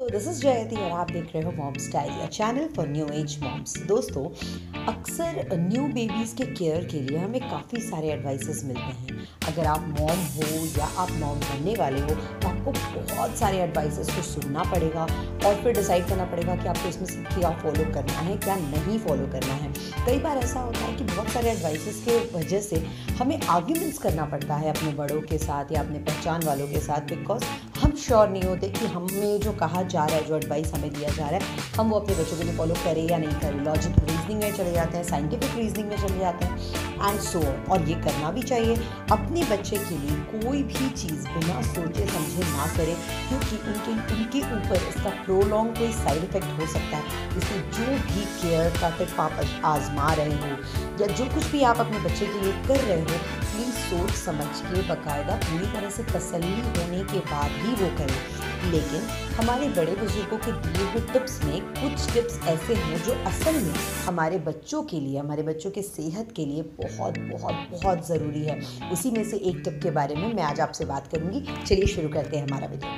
तो this is जयति और आप देख रहे हो mom style, a channel for new age moms. दोस्तों, अक्सर न्यू बेबीज़ के केयर के लिए हमें काफ़ी सारे एडवाइसेस मिलते हैं। अगर आप मॉम हो या आप मॉम बनने वाले हो तो आपको बहुत सारे एडवाइसेस को सुनना पड़ेगा और फिर डिसाइड करना पड़ेगा कि आपको इसमें से क्या फॉलो करना है, क्या नहीं फॉलो करना है। कई बार ऐसा होता है कि बहुत सारे एडवाइसेस के वजह से हमें आर्ग्यूमेंट्स करना पड़ता है अपने बड़ों के साथ या अपने पहचान वालों के साथ, बिकॉज हम श्योर नहीं होते कि हमें जो कहा जा रहा है, जो एडवाइस हमें दिया जा रहा है, हम वो अपने बच्चों के लिए फॉलो करें या नहीं करें। लॉजिक रीजनिंग में चले जाते हैं, साइंटिफिक रीजनिंग में चले जाते हैं एंड सो और ये करना भी चाहिए। अपने बच्चे के लिए कोई भी चीज़ बिना सोचे समझे ना करें, क्योंकि उनके ऊपर इसका प्रोलॉन्ग कोई साइड इफेक्ट हो सकता है। इसलिए जो भी केयर का टिप आप आजमा रहे हो या जो कुछ भी आप अपने बच्चे के लिए कर रहे हो, प्लीज़ सोच समझ के बाकायदा पूरी तरह से तसल्ली होने के बाद ही वो करें। लेकिन हमारे बड़े बुजुर्गों के दिए हुए टिप्स में कुछ टिप्स ऐसे हैं जो असल में हमारे बच्चों के लिए, हमारे बच्चों के सेहत के लिए बहुत बहुत बहुत ज़रूरी है। उसी में से एक टिप के बारे में मैं आज आपसे बात करूँगी। चलिए शुरू करते हैं हमारा वीडियो।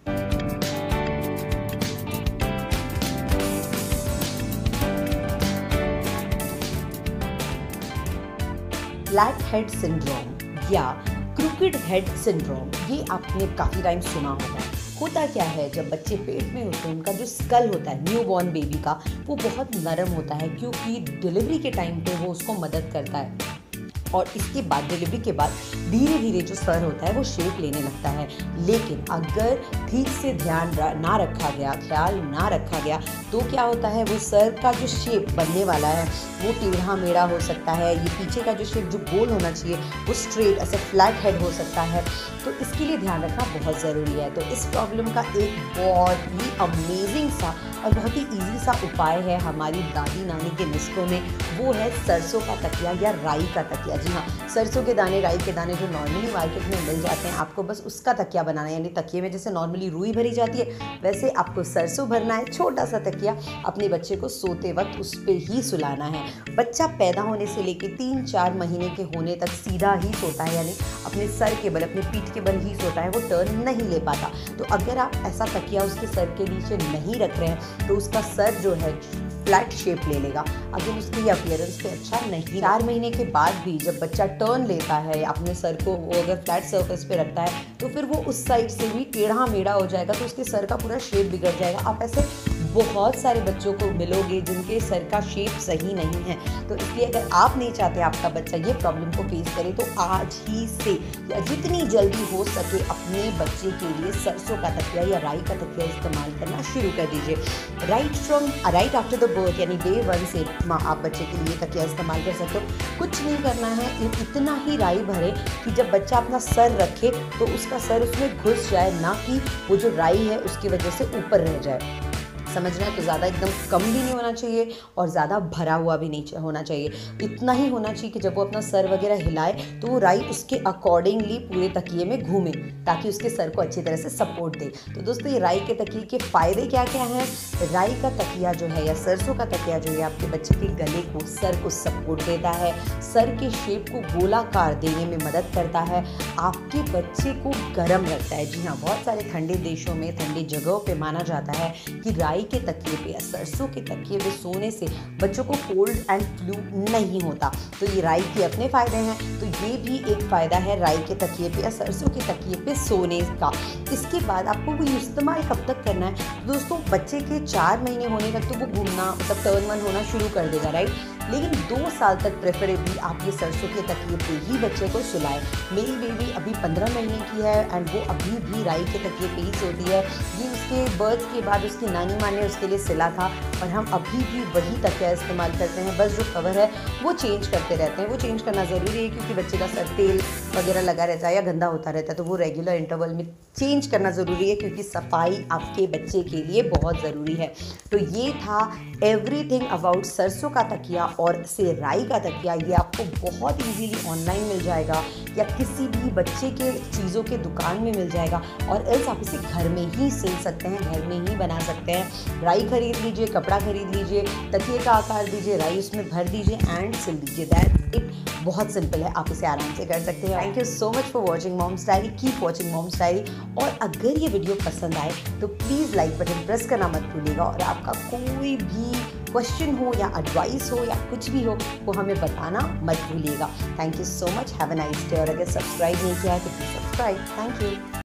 फ्लैट हेड सिंड्रोम या क्रूकेड हेड सिंड्रोम, ये आपने काफ़ी टाइम सुना होगा। होता क्या है, जब बच्चे पेट में होते हैं उनका जो स्कल होता है न्यू बॉर्न बेबी का, वो बहुत नरम होता है क्योंकि डिलीवरी के टाइम पे वो उसको मदद करता है और इसके बाद डिलीवरी के बाद धीरे धीरे जो सर होता है वो शेप लेने लगता है। लेकिन अगर ठीक से ध्यान ना रखा गया, ख्याल ना रखा गया, तो क्या होता है, वो सर का जो शेप बनने वाला है वो टेढ़ा मेढ़ा हो सकता है। ये पीछे का जो शेप जो गोल होना चाहिए वो स्ट्रेट ऐसे फ्लैट हेड हो सकता है। तो इसके लिए ध्यान रखना बहुत ज़रूरी है। तो इस प्रॉब्लम का एक बहुत ही अमेजिंग सा और बहुत ही ईजी सा उपाय है हमारी दादी नानी के नुस्खों में, वो है सरसों का तकिया या राई का तकिया। जी हाँ, सरसों के दाने, राई के दाने जो नॉर्मली मार्केट में मिल जाते हैं, आपको बस उसका तकिया बनाना है। यानी तकिए में जैसे नॉर्मली रुई भरी जाती है, वैसे आपको सरसों भरना है। छोटा सा तकिया, अपने बच्चे को सोते वक्त उस पर ही सुलाना है। बच्चा पैदा होने से लेकर 3-4 महीने के होने तक सीधा ही सोता है, यानी अपने सर के बल, अपने पीठ के बल ही सोता है, वो टर्न नहीं ले पाता। तो अगर आप ऐसा तकिया उसके सर के नीचे नहीं रख रहे हैं तो उसका सर जो है फ्लैट शेप ले लेगा। अगर उसकी अपीयरेंस पे अच्छा नहीं। 4 महीने के बाद भी जब बच्चा टर्न लेता है अपने सर को, वो अगर फ्लैट सरफेस पे रखता है तो फिर वो उस साइड से भी टेढ़ा मेढ़ा हो जाएगा, तो उसके सर का पूरा शेप बिगड़ जाएगा। आप ऐसे बहुत सारे बच्चों को मिलोगे जिनके सर का शेप सही नहीं है। तो इसलिए अगर आप नहीं चाहते आपका बच्चा ये प्रॉब्लम को फेस करे, तो आज ही से या जितनी जल्दी हो सके अपने बच्चे के लिए सरसों का तकिया या राई का तकिया इस्तेमाल करना शुरू कर दीजिए। राइट आफ्टर द बर्थ, यानी डे 1 से आप बच्चे के लिए तकिया इस्तेमाल कर सकते हो। कुछ नहीं करना है, इतना ही राई भरे कि जब बच्चा अपना सर रखे तो उसका सर उसमें घुस जाए, ना कि वो जो राई है उसकी वजह से ऊपर रह जाए। समझना है, तो ज़्यादा एकदम कम भी नहीं होना चाहिए और ज़्यादा भरा हुआ भी नहीं होना चाहिए। इतना ही होना चाहिए कि जब वो अपना सर वगैरह हिलाए तो वो राई उसके अकॉर्डिंगली पूरे तकिए में घूमे, ताकि उसके सर को अच्छी तरह से सपोर्ट दे। तो दोस्तों, ये राई के तकिए के फ़ायदे क्या क्या हैं? राई का तकिया जो है या सरसों का तकिया जो है आपके बच्चे के गले को, सर को सपोर्ट देता है, सर के शेप को गोलाकार देने में मदद करता है, आपके बच्चे को गर्म रखता है। जी हाँ, बहुत सारे ठंडे देशों में, ठंडी जगहों पर माना जाता है कि राई के तकिए पे या सरसों के तकिए पे सोने से बच्चों को कोल्ड एंड फ्लू नहीं होता। तो ये राई के अपने फ़ायदे हैं, तो ये भी एक फ़ायदा है राई के तकिए पे या सरसों के तकिए पे सोने का। इसके बाद आपको वो इस्तेमाल कब तक करना है? दोस्तों, बच्चे के 4 महीने होने तक तो वो घूमना, मतलब टर्न वन होना शुरू कर देगा, राइट। लेकिन 2 साल तक प्रेफरेबली आप ये सरसों के तकिए पे ही बच्चे को सुलाएं। मेरी बेबी अभी 15 महीने की है एंड वो अभी भी राई के तकिए पे ही सोती है। ये उसके बर्थ के बाद उसकी नानी माँ ने उसके लिए सिला था और हम अभी भी वही तकिया इस्तेमाल करते हैं। बस जो कवर है वो चेंज करते रहते हैं। वो चेंज करना ज़रूरी है क्योंकि बच्चे का सर तेल वगैरह लगा रहता है या गंदा होता रहता है, तो वो रेगुलर इंटरवल में चेंज करना ज़रूरी है, क्योंकि सफाई आपके बच्चे के लिए बहुत ज़रूरी है। तो ये था एवरीथिंग अबाउट सरसों का तकिया और से राई का तकिया। ये आपको बहुत इजीली ऑनलाइन मिल जाएगा या किसी भी बच्चे के चीज़ों के दुकान में मिल जाएगा, और एल्स आप इसे घर में ही सिल सकते हैं, घर में ही बना सकते हैं। राई खरीद लीजिए, कपड़ा खरीद लीजिए, तकिए का आकार दीजिए, राई उसमें भर दीजिए एंड सिल दीजिए। दैट इट बहुत सिंपल है, आप इसे आराम से कर सकते हैं। Thank you so much for watching moms diary, keep watching moms diary. और अगर ये वीडियो पसंद आए तो प्लीज़ लाइक बटन प्रेस करना मत भूलिएगा, और आपका कोई भी क्वेश्चन हो या एडवाइस हो या कुछ भी हो वो हमें बताना मत भूलिएगा। Thank you so much, have a nice day. और अगर सब्सक्राइब नहीं किया है तो प्लीज़ सब्सक्राइब। Thank you.